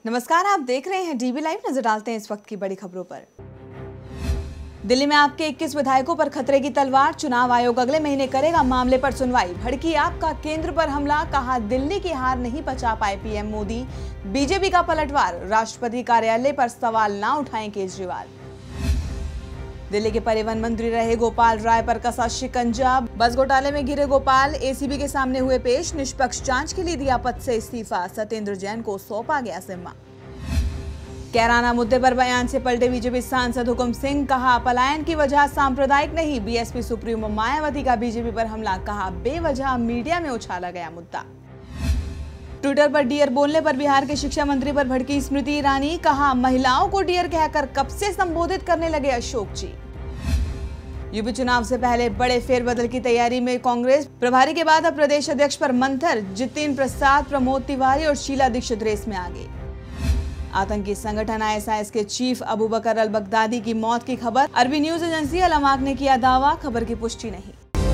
नमस्कार, आप देख रहे हैं डीबी लाइव। नजर डालते हैं इस वक्त की बड़ी खबरों पर। दिल्ली में आपके 21 विधायकों पर खतरे की तलवार। चुनाव आयोग अगले महीने करेगा मामले पर सुनवाई। भड़की आपका केंद्र पर हमला। कहा दिल्ली की हार नहीं बचा पाए पीएम मोदी। बीजेपी का पलटवार। राष्ट्रपति कार्यालय पर सवाल ना उठाएं केजरीवाल। दिल्ली के परिवहन मंत्री रहे गोपाल राय पर कसा शिकंजा। बस घोटाले में घिरे गोपाल एसीबी के सामने हुए पेश। निष्पक्ष जांच के लिए दिया पद से इस्तीफा। सत्येंद्र जैन को सौंपा गया जिम्मा। कैराना मुद्दे पर बयान से पलटे बीजेपी सांसद हुकुम सिंह। कहा पलायन की वजह सांप्रदायिक नहीं। बीएसपी सुप्रीमो मायावती का बीजेपी पर हमला। कहा बेवजह मीडिया में उछाला गया मुद्दा। ट्विटर पर डियर बोलने पर बिहार के शिक्षा मंत्री पर भड़की स्मृति ईरानी। कहा महिलाओं को डियर कहकर कब से संबोधित करने लगे अशोक जी। यूपी चुनाव से पहले बड़े फेरबदल की तैयारी में कांग्रेस। प्रभारी के बाद अब प्रदेश अध्यक्ष पर मंथर। जितिन प्रसाद, प्रमोद तिवारी और शीला दीक्षित रेस में आगे। आतंकी संगठन आईएसआईएस के chief Abu Bakr al Baghdadi की मौत की खबर। अरबी न्यूज एजेंसी अल अमाक ने किया दावा। खबर की पुष्टि नहीं।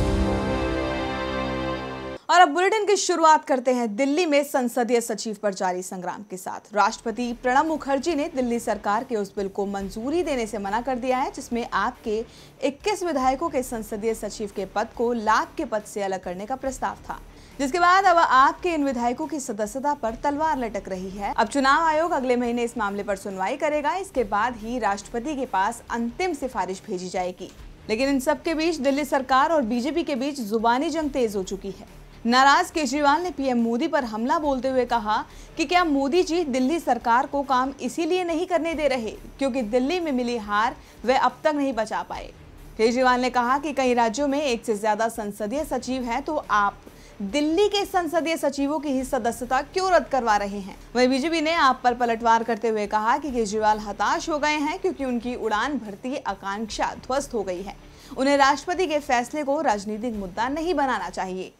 और अब बुलेटिन की शुरुआत करते हैं दिल्ली में संसदीय सचिव पर जारी संग्राम के साथ। राष्ट्रपति प्रणब मुखर्जी ने दिल्ली सरकार के उस बिल को मंजूरी देने से मना कर दिया है जिसमें आपके 21 विधायकों के संसदीय सचिव के पद को लाभ के पद से अलग करने का प्रस्ताव था, जिसके बाद अब आपके इन विधायकों की सदस्यता पर तलवार लटक रही है। अब चुनाव आयोग अगले महीने इस मामले पर सुनवाई करेगा। इसके बाद ही राष्ट्रपति के पास अंतिम सिफारिश भेजी जाएगी। लेकिन इन सब के बीच दिल्ली सरकार और बीजेपी के बीच जुबानी जंग तेज हो चुकी है। नाराज केजरीवाल ने पीएम मोदी पर हमला बोलते हुए कहा कि क्या मोदी जी दिल्ली सरकार को काम इसीलिए नहीं करने दे रहे क्योंकि दिल्ली में मिली हार वे अब तक नहीं बचा पाए। केजरीवाल ने कहा कि कई राज्यों में एक से ज्यादा संसदीय सचिव हैं, तो आप दिल्ली के संसदीय सचिवों की ही सदस्यता क्यों रद्द करवा रहे हैं। वहीं बीजेपी ने आप पर पलटवार करते हुए कहा कि केजरीवाल हताश हो गए हैं क्योंकि उनकी उड़ान भर्ती आकांक्षा ध्वस्त हो गई है। उन्हें राष्ट्रपति के फैसले को राजनीतिक मुद्दा नहीं बनाना चाहिए।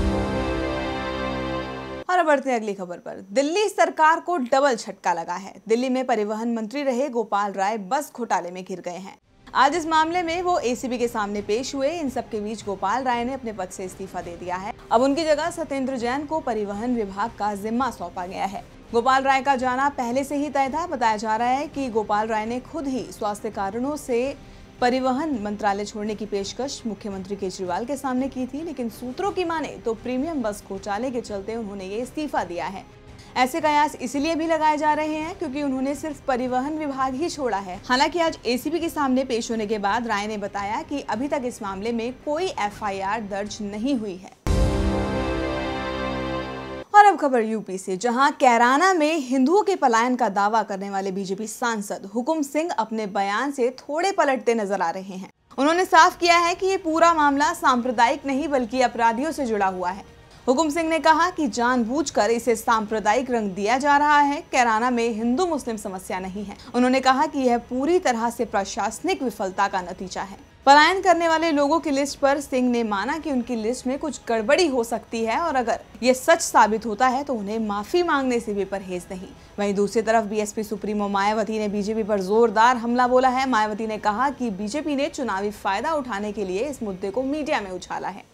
और अब बढ़ते हैं अगली खबर पर। दिल्ली सरकार को डबल झटका लगा है। दिल्ली में परिवहन मंत्री रहे गोपाल राय बस घोटाले में घिर गए हैं। आज इस मामले में वो एसीबी के सामने पेश हुए। इन सब के बीच गोपाल राय ने अपने पद से इस्तीफा दे दिया है। अब उनकी जगह सत्येंद्र जैन को परिवहन विभाग का जिम्मा सौंपा गया है। गोपाल राय का जाना पहले से ही तय था। बताया जा रहा है कि गोपाल राय ने खुद ही स्वास्थ्य कारणों से परिवहन मंत्रालय छोड़ने की पेशकश मुख्यमंत्री केजरीवाल के सामने की थी, लेकिन सूत्रों की माने तो प्रीमियम बस घोटाले के चलते उन्होंने ये इस्तीफा दिया है। ऐसे कयास इसलिए भी लगाए जा रहे हैं क्योंकि उन्होंने सिर्फ परिवहन विभाग ही छोड़ा है। हालांकि आज एसीबी के सामने पेश होने के बाद राय ने बताया कि अभी तक इस मामले में कोई एफआईआर दर्ज नहीं हुई है। और अब खबर यूपी से, जहां कैराना में हिंदुओं के पलायन का दावा करने वाले बीजेपी सांसद हुकुम सिंह अपने बयान से थोड़े पलटते नजर आ रहे हैं। उन्होंने साफ किया है कि ये पूरा मामला सांप्रदायिक नहीं बल्कि अपराधियों से जुड़ा हुआ है। हुकुम सिंह ने कहा कि जानबूझकर इसे सांप्रदायिक रंग दिया जा रहा है। कैराना में हिंदू मुस्लिम समस्या नहीं है। उन्होंने कहा कि यह पूरी तरह से प्रशासनिक विफलता का नतीजा है। पलायन करने वाले लोगों की लिस्ट पर सिंह ने माना कि उनकी लिस्ट में कुछ गड़बड़ी हो सकती है और अगर ये सच साबित होता है तो उन्हें माफी मांगने से भी परहेज नहीं। वहीं दूसरी तरफ बीएसपी सुप्रीमो मायावती ने बीजेपी पर जोरदार हमला बोला है। मायावती ने कहा कि बीजेपी ने चुनावी फायदा उठाने के लिए इस मुद्दे को मीडिया में उछाला है।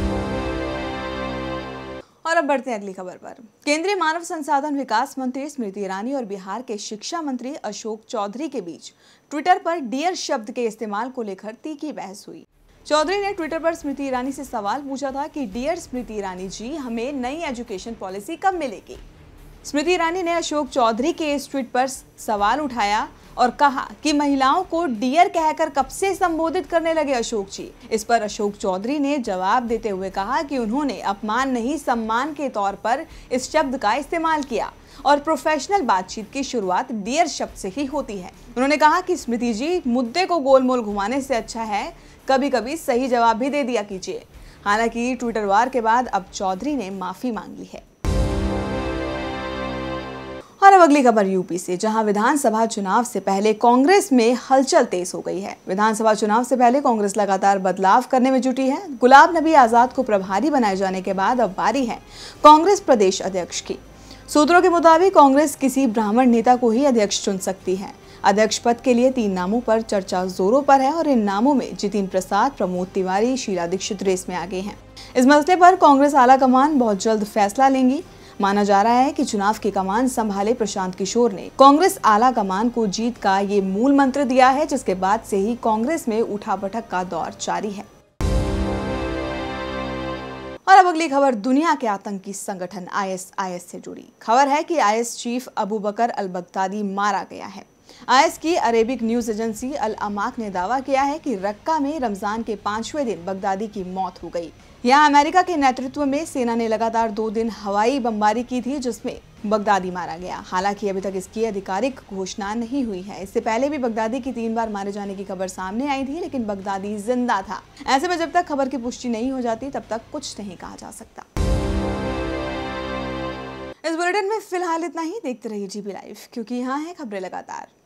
और अब बढ़ते हैं अगली खबर पर। केंद्रीय मानव संसाधन विकास मंत्री स्मृति ईरानी और बिहार के शिक्षा मंत्री अशोक चौधरी के बीच ट्विटर पर डियर शब्द के इस्तेमाल को लेकर तीखी बहस हुई। चौधरी ने ट्विटर पर स्मृति ईरानी से सवाल पूछा था कि डियर स्मृति ईरानी जी, हमें नई एजुकेशन पॉलिसी कब मिलेगी। स्मृति ईरानी ने अशोक चौधरी के इस ट्वीट पर सवाल उठाया और कहा कि महिलाओं को डियर कहकर कब से संबोधित करने लगे अशोक जी। इस पर अशोक चौधरी ने जवाब देते हुए कहा कि उन्होंने अपमान नहीं सम्मान के तौर पर इस शब्द का इस्तेमाल किया और प्रोफेशनल बातचीत की शुरुआत डियर शब्द से ही होती है। उन्होंने कहा कि स्मृति जी, मुद्दे को गोलमोल घुमाने से अच्छा है कभी कभी सही जवाब भी दे दिया कीजिए। हालांकि ट्विटर वार के बाद अब चौधरी ने माफी मांग ली है। और अब अगली खबर यूपी से, जहां विधानसभा चुनाव से पहले कांग्रेस में हलचल तेज हो गई है। विधानसभा चुनाव से पहले कांग्रेस लगातार बदलाव करने में जुटी है। गुलाब नबी आजाद को प्रभारी बनाए जाने के बाद अब बारी है कांग्रेस प्रदेश अध्यक्ष की। सूत्रों के मुताबिक कांग्रेस किसी ब्राह्मण नेता को ही अध्यक्ष चुन सकती है। अध्यक्ष पद के लिए 3 नामों पर चर्चा जोरों पर है और इन नामों में जितिन प्रसाद, प्रमोद तिवारी, शीला दीक्षित रेस में आगे हैं। इस मसले पर कांग्रेस आला कमान बहुत जल्द फैसला लेंगी। माना जा रहा है कि चुनाव की कमान संभाले प्रशांत किशोर ने कांग्रेस आला कमान को जीत का ये मूल मंत्र दिया है, जिसके बाद से ही कांग्रेस में उठापटक का दौर जारी है। और अब अगली खबर दुनिया के आतंकी संगठन IS से जुड़ी खबर है कि IS chief Abu Bakr al Baghdadi मारा गया है। IS की Arabic news agency al Amaq ने दावा किया है कि रक्का में रमजान के 5वें दिन बगदादी की मौत हो गई। यहाँ अमेरिका के नेतृत्व में सेना ने लगातार 2 दिन हवाई बमबारी की थी, जिसमें बगदादी मारा गया। हालांकि अभी तक इसकी आधिकारिक घोषणा नहीं हुई है। इससे पहले भी बगदादी की 3 बार मारे जाने की खबर सामने आई थी, लेकिन बगदादी जिंदा था। ऐसे में जब तक खबर की पुष्टि नहीं हो जाती तब तक कुछ नहीं कहा जा सकता। इस बुलेटिन में फिलहाल इतना ही। देखते रहिए GB लाइव, क्योंकि यहाँ है खबरें लगातार।